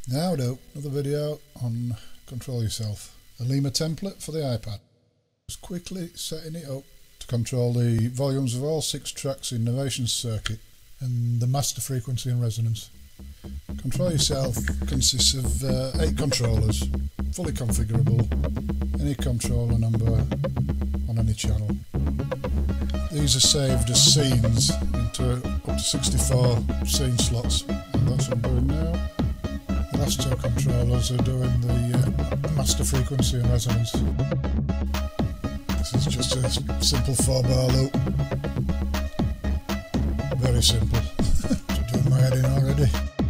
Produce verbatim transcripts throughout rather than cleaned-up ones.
Now do another video on Control Yourself, a Lima template for the iPad. Just quickly setting it up to control the volumes of all six tracks in Novation Circuit and the master frequency and resonance. Control Yourself consists of uh, eight controllers, fully configurable, any controller number on any channel. These are saved as scenes into up to sixty-four scene slots, and that's what I'm doing now. The last two controllers are doing the uh, master frequency and resonance. This is just a simple four bar loop. Very simple. Doing my head in already.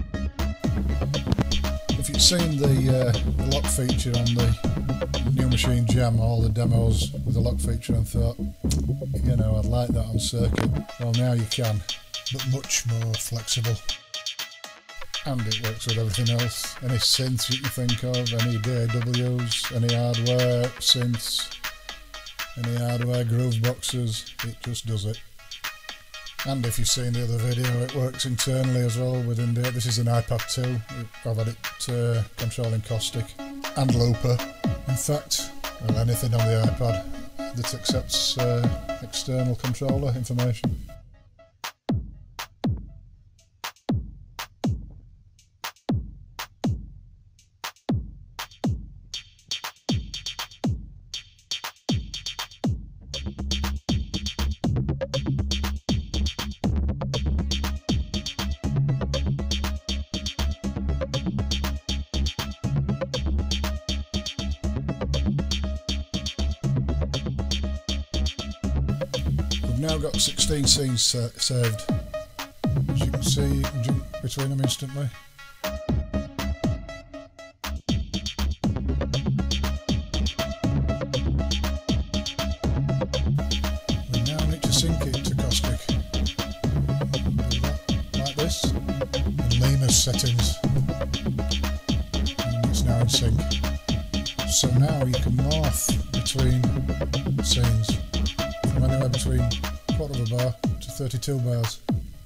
If you've seen the, uh, the lock feature on the New Machine Jam, all the demos with the lock feature, and thought, you know, I'd like that on circuit. Well, now you can, but much more flexible. And it works with everything else. Any synths you can think of, any D A Ws, any hardware synths, any hardware groove boxes, it just does it. And if you've seen the other video, it works internally as well within the, this is an iPad two. I've had it uh, controlling Caustic and Looper. In fact, well, anything on the iPad that accepts uh, external controller information. Now got sixteen scenes sa saved. As you can see, you can jump between them instantly. We now need to sync it to Caustic. Do that like this in Lima's settings, and it's now in sync. So now you can morph between scenes from anywhere between quarter of a bar to thirty-two bars.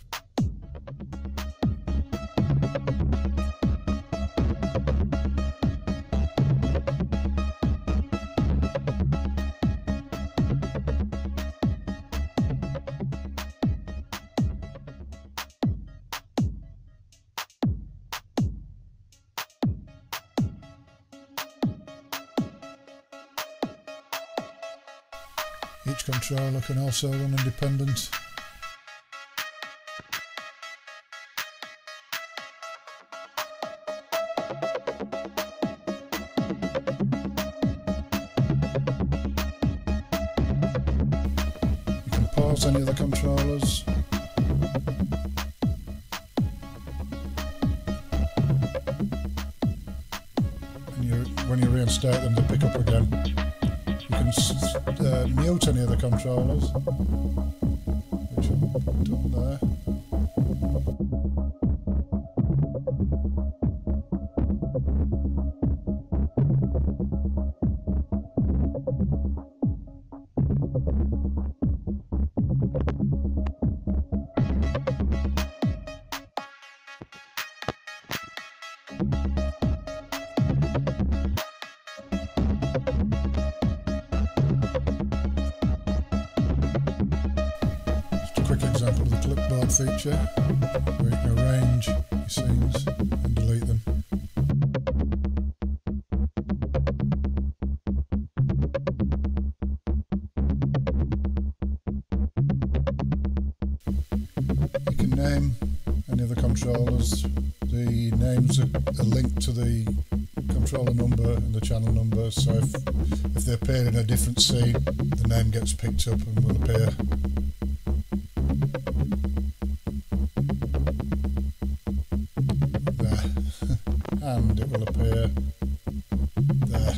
Each controller can also run independent. You can pause any of the controllers. And you, when you reinstate them, they pick up again. You can uh, mute any of the controllers, which I've done there. Quick example of the clipboard feature, where you can arrange your scenes and delete them. You can name any of the controllers. The names are, are linked to the controller number and the channel number, so if, if they appear in a different scene, the name gets picked up and will appear. And it will appear there.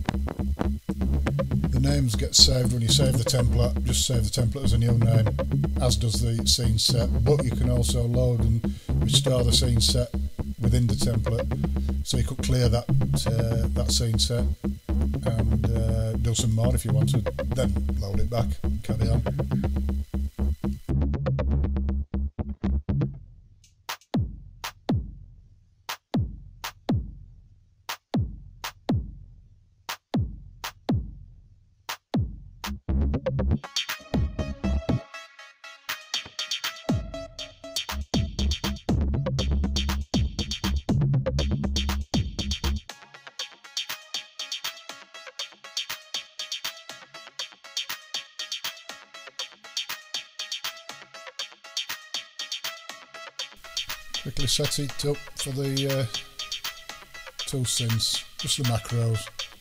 The names get saved when you save the template. Just save the template as a new name, as does the scene set, but you can also load and restore the scene set within the template, so you could clear that uh, that scene set and uh, do some more if you wanted, then load it back and carry on. quickly set it up for the uh, two synths, just the macros.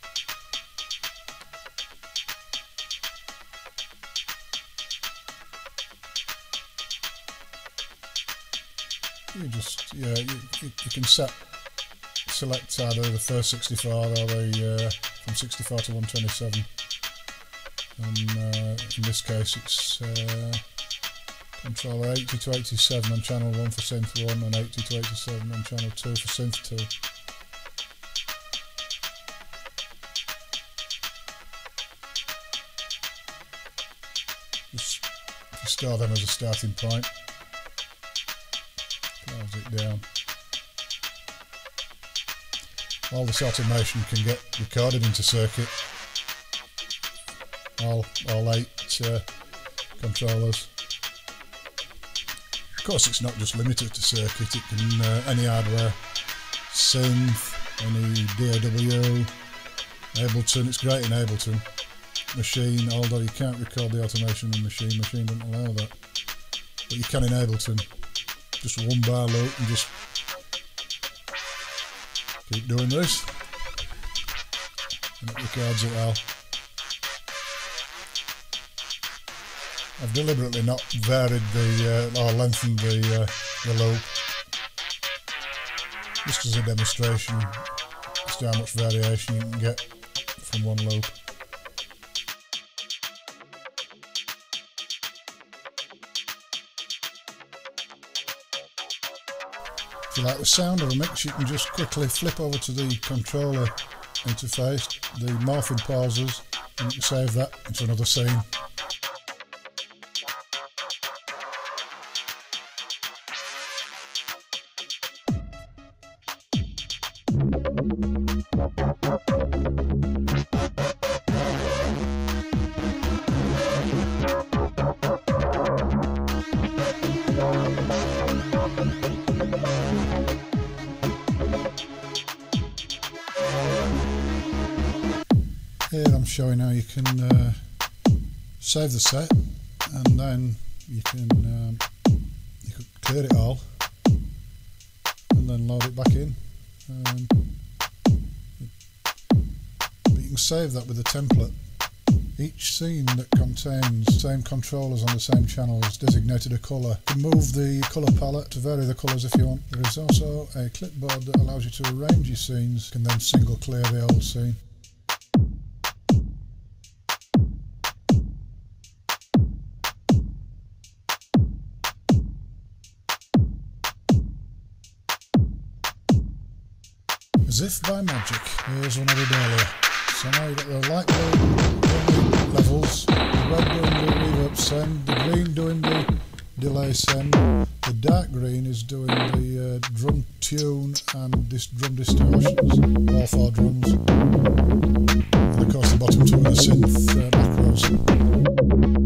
You just, yeah, you, you, you can set, select either the first sixty-four or the, uh, from sixty-four to one twenty-seven. And uh, in this case it's uh, controller eighty to eighty-seven on channel one for synth one and eighty to eighty-seven on channel two for synth two. Just if you store them as a starting point, close it down. All this automation can get recorded into circuit. All, all eight uh, controllers. Of course, it's not just limited to circuit. It can uh, any hardware, synth, any D A W, Ableton. It's great in Ableton. Machine, although you can't record the automation in Machine. Machine doesn't allow that, but you can in Ableton. Just one bar loop and just keep doing this, and it records it all. I've deliberately not varied the uh, or lengthened the uh, the loop, just as a demonstration as to how much variation you can get from one loop. If you like the sound of a mix, you can just quickly flip over to the controller interface, the morphing pauses, and you can save that into another scene. Here I'm showing how you can uh, save the set, and then you can um, you can clear it all and then load it back in. Um, but you can save that with a template. Each scene that contains the same controllers on the same channel is designated a colour. You can move the colour palette to vary the colours if you want. There is also a clipboard that allows you to arrange your scenes. You can then single clear the old scene. As if by magic, here's one I did earlier. So now you've got the light blue doing the levels, the red doing the reverb send, the green doing the delay send, the dark green is doing the uh, drum tune and this drum distortions, all four drums, and of course the bottom two are the synth uh, macros.